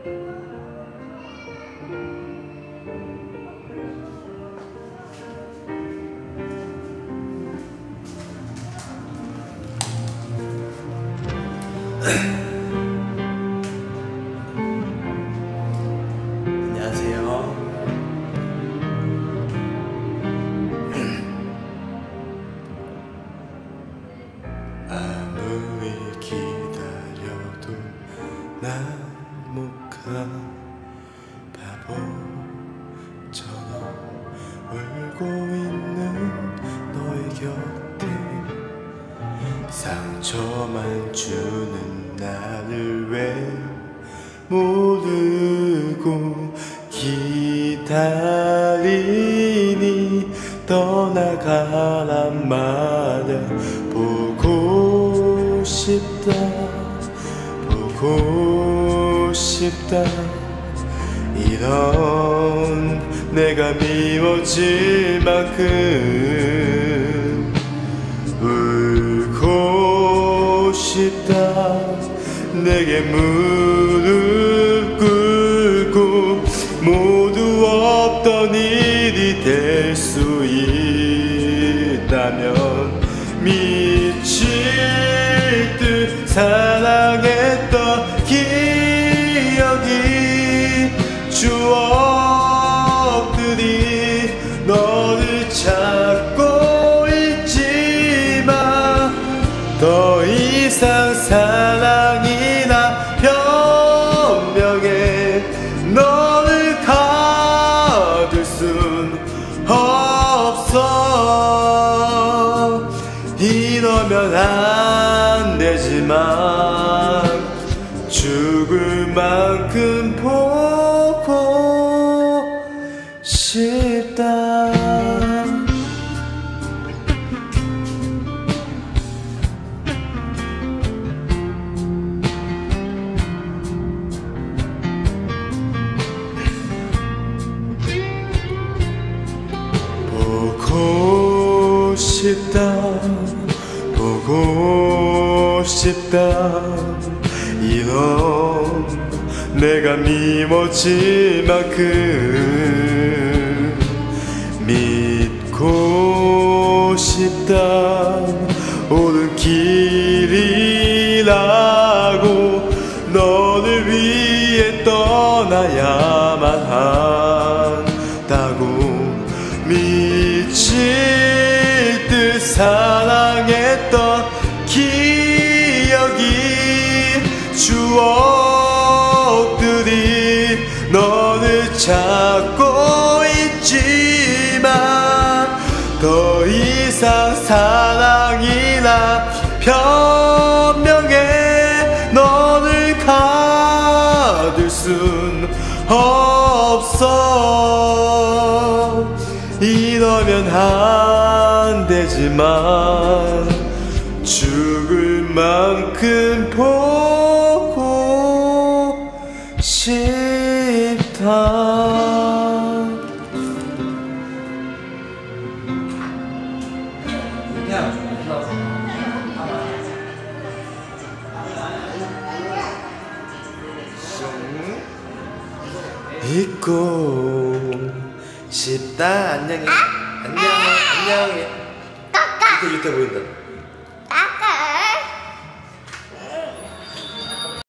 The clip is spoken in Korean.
안녕하세요. 아무리 기다려도 난 못 가. 바보처럼 울고 있는 너의 곁에 상처만 주는 나를 왜 모르고 기다리니. 떠나가란 말야. 보고 싶다 보고 싶다. 이런 내가 미워질 만큼 울고 싶다. 내게 무릎 꿇고 모두 없던 일이 될 수 있다면 미칠 듯 사랑했던 기억이 추억들이 너를 찾고 있지만 더 이상 사랑이나 변명에 너를 가둘 순 없어. 이러면 안 되지만 죽을 만큼 보고 싶다. 보고 싶다 보고 싶다. 이런 내가 미워질 만큼 믿고 싶다. 옳은 길이라고 너를 위해 떠나야만 한다고. 미칠 듯 사랑했던 기억이 추억들이 너를 찾고 있지만 더 이상 사랑이나 변명에 너를 가둘 순 없어. 이러면 안 되지만 죽을 만큼 보고 싶다. 잊고 싶다. 안녕해. 안녕. 안녕해. 까까. 이때 보인다.